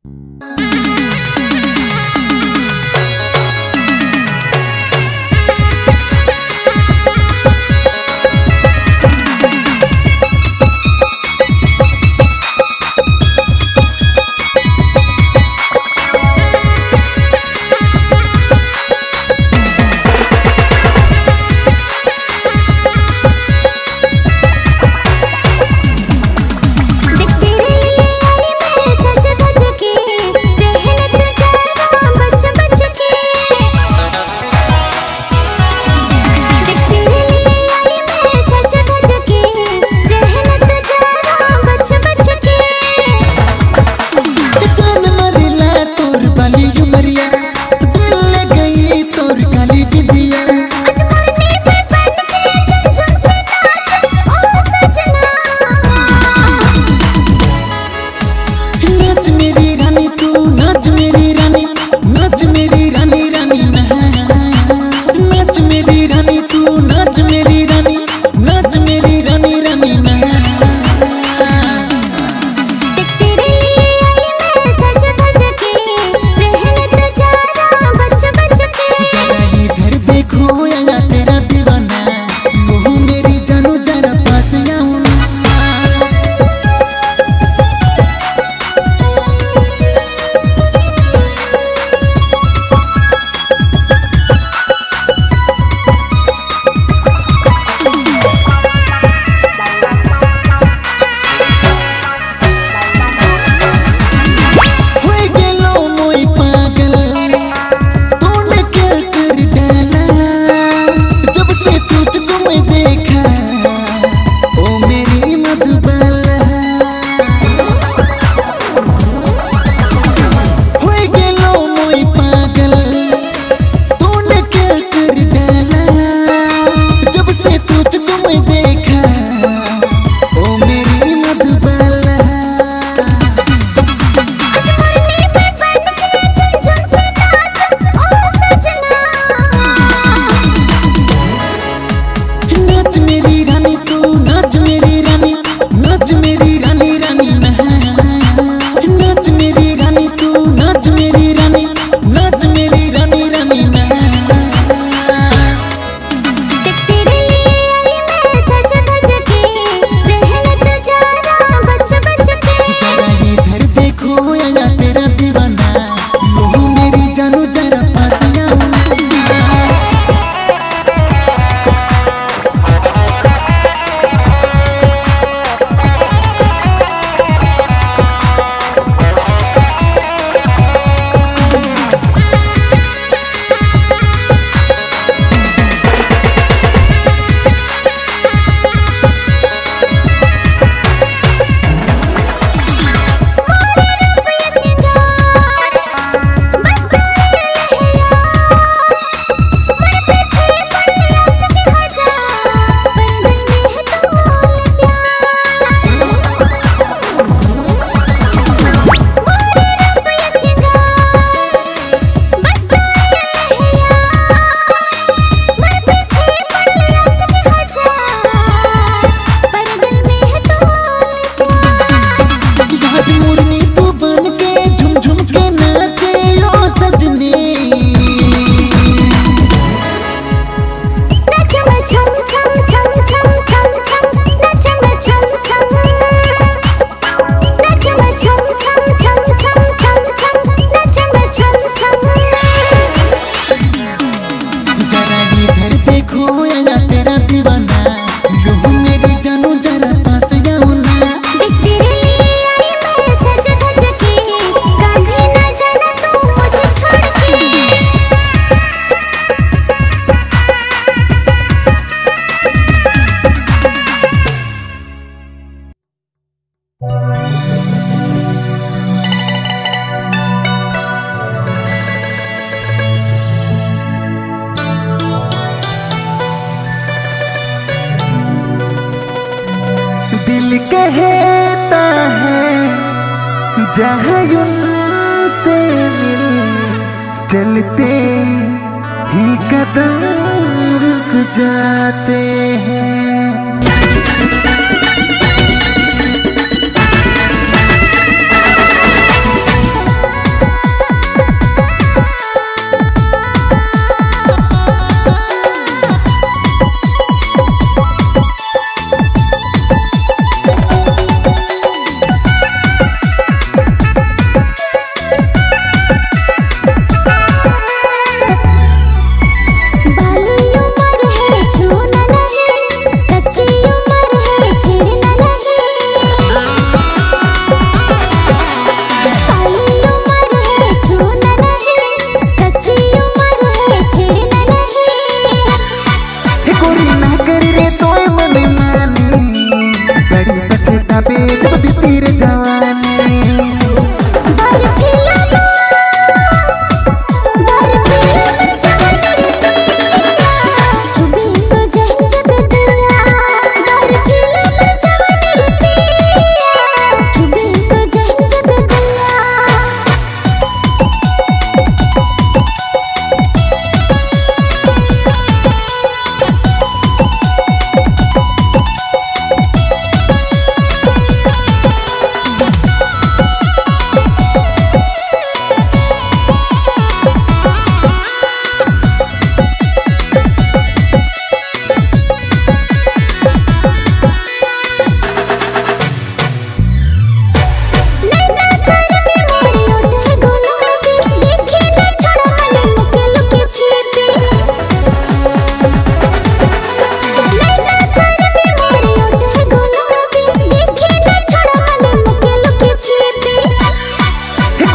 दिल कहता है जहाँ उनसे मिल चलते ही कदम रुक जाते हैं।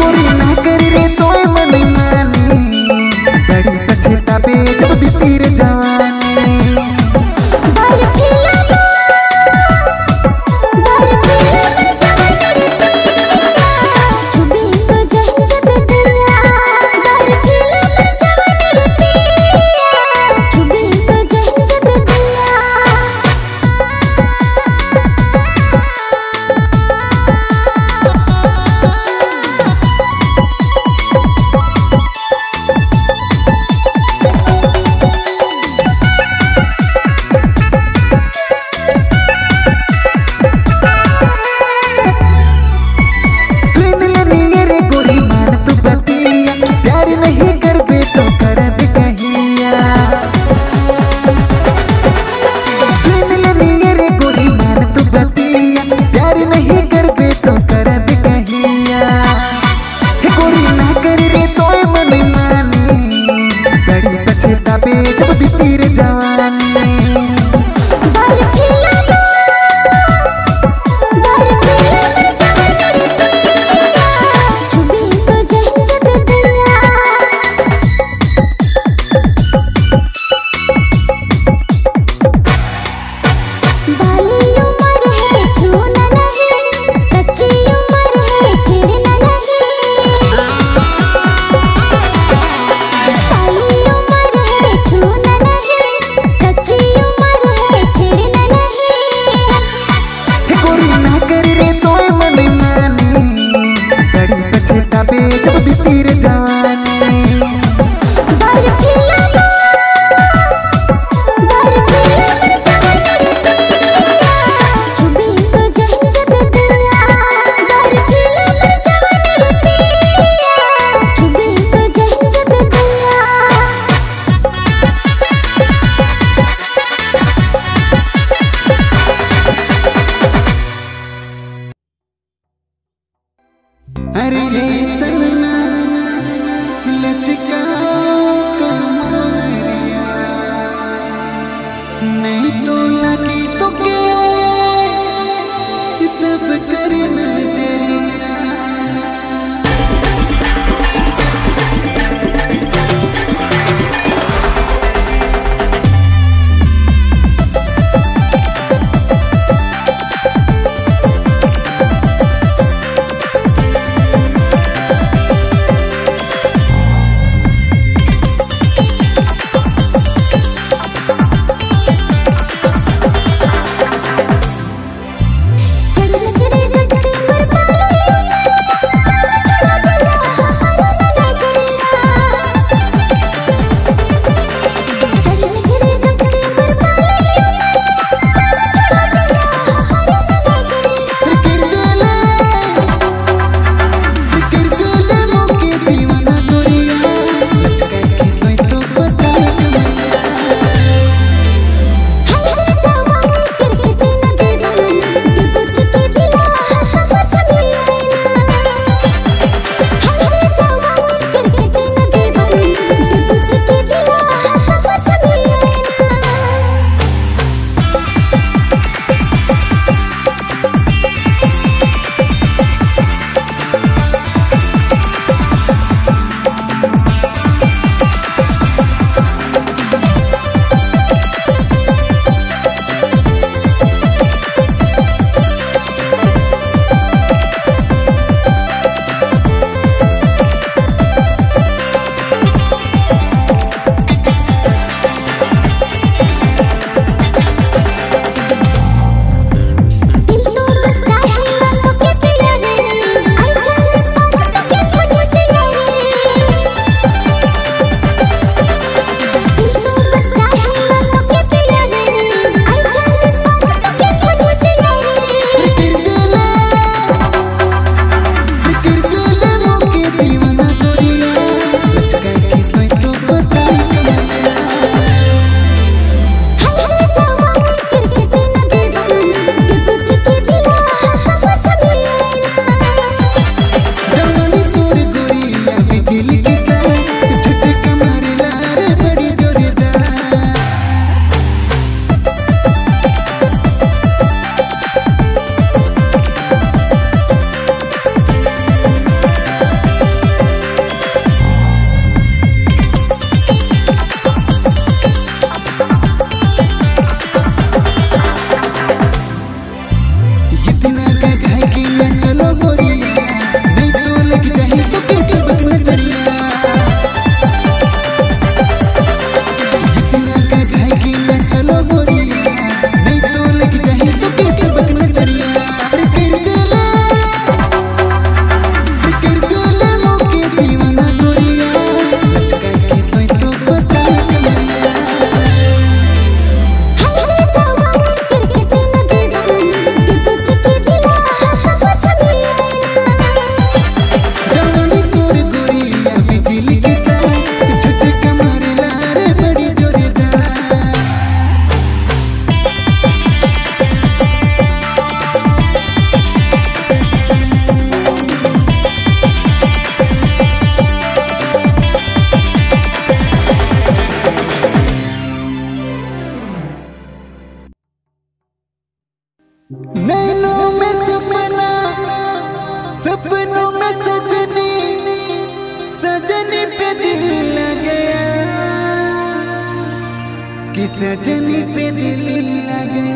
गोरी ना करी रे तोय मन मानी बड़ी पछतावे जब बीती रे जवानी अरे ये सन्ना लचका कमरिया नहीं तो लगी तो के सब कर नजरिया सजनी पे दिल लगा।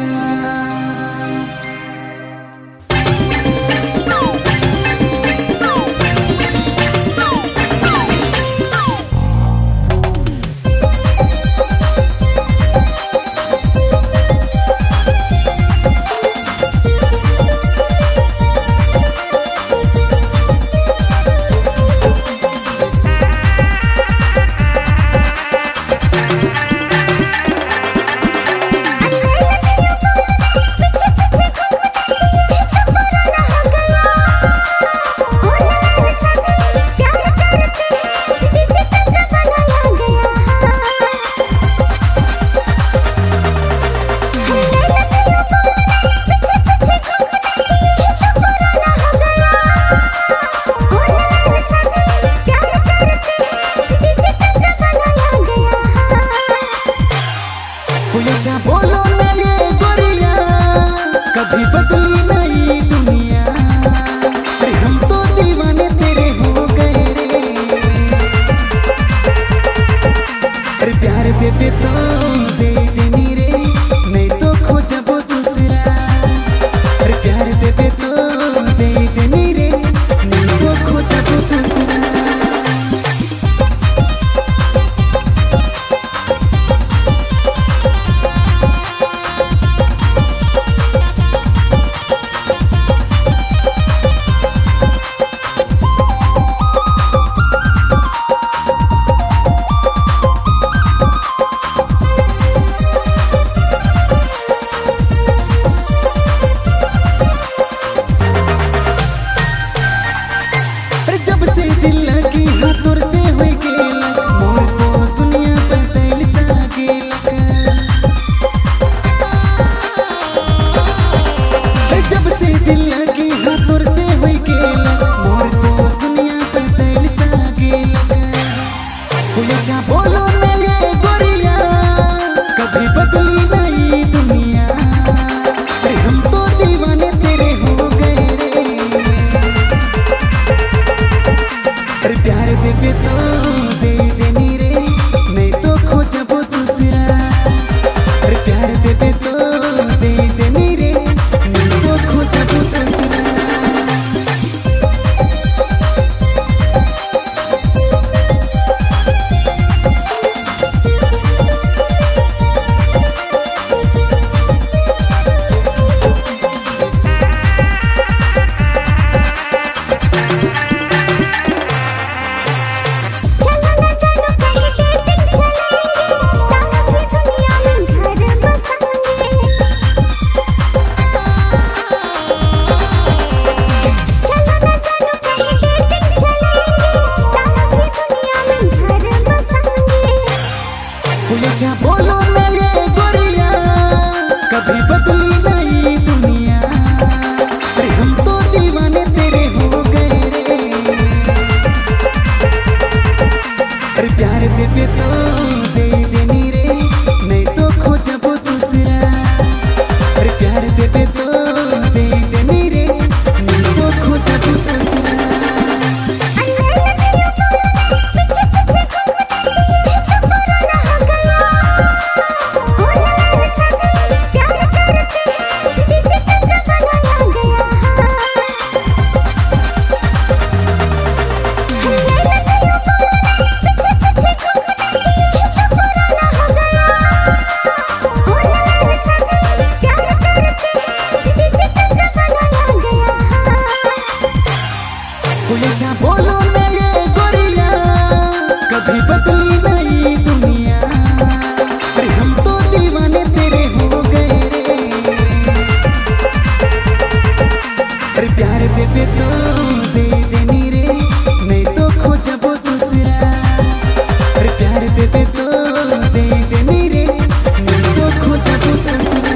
बोलो न ये गोरिया, कभी बदली नहीं दुनिया, अरे हम तो दीवाने तेरे हो गए रे। अरे प्यार दे तो दे देनी रे, नहीं तो खोजबो दूसरा। अरे प्यार दे तो दे देनी रे, नहीं तो खोजबो दूसरा। बोलो न ये गोरिया, कभी बदली नहीं दुनिया, अरे हम तो दीवाने तेरे हो गए रे। अरे प्यार दे तो दे देनी रे, नहीं तो खोजबो दूसरा। अरे प्यार दे तो दे देनी रे, नहीं तो खोजबो दूसरा। बोलो न ये गोरिया, कभी बदली नहीं दुनिया, अरे हम तो दीवाने तेरे हो गए रे। अरे प्यार दे तो दे देनी रे, नहीं तो खोजबो दूसरा। अरे प्यार दे तो दे देनी रे, नहीं तो खोजबो दूसरा। बोलो न ये गोरिया, कभी बदली नहीं दुनिया, अरे हम तो दीवाने तेरे हो गए रे। अरे प्यार दे तो दे देनी रे, नहीं तो खोजबो दूसरा। अरे प्यार दे तो दे देनी रे, नहीं तो खोजबो दूसरा।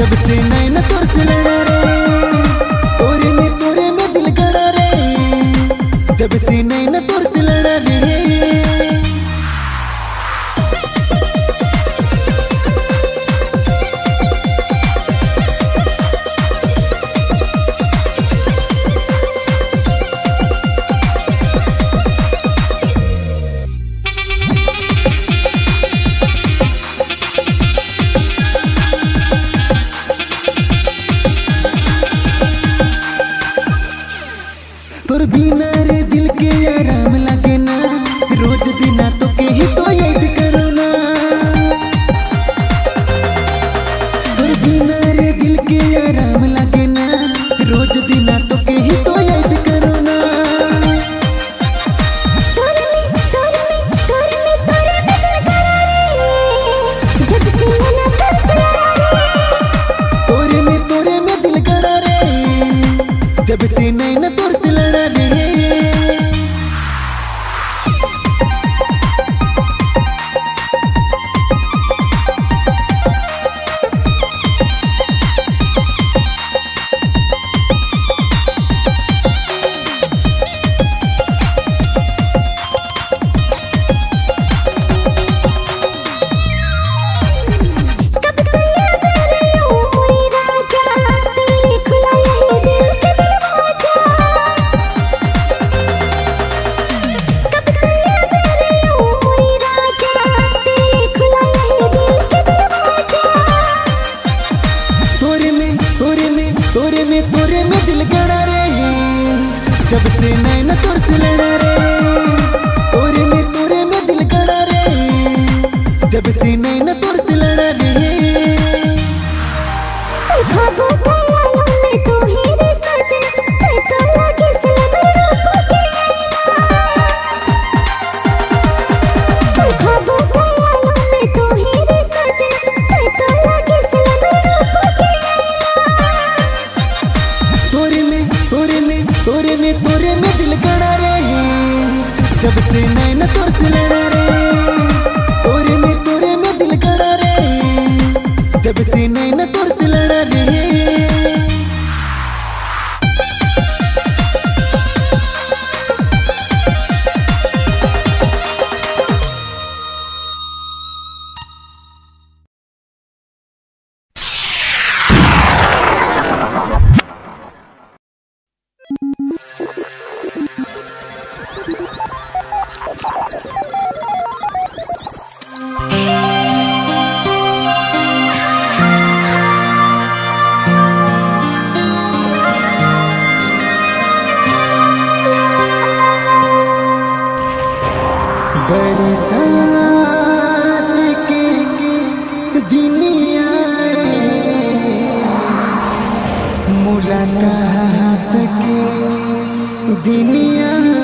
जब से नैन तोर से लड़ा रे, तोरे में दिल गड़ा रे, जब से नैन तोर से लड़ा रे। तोर बिना रे दिल के आराम लागे ना, रोज दिना तो के ही तो याद करो ना। तोर बिना रे दिल के आराम लागे ना, रोज दिना तो के ही तो याद करो ना। तोरे में दिल गड़ा रे, जब से नैन तोर से लड़ा रे। तोरे में दिल गड़ा रे, जब से नैन तोर से लड़ा रे। तोरे में दिल गड़ा रे, जब से नैन तोर से लड़ा रे। तोरे में दिल गड़ा रे, जब से नैन तोर से लड़ा रे। तोरे में दिल गड़ा रे, जब से नैन तोर से लड़ा रे। बरसात के दिन आए, मुलाकात के दिन आए।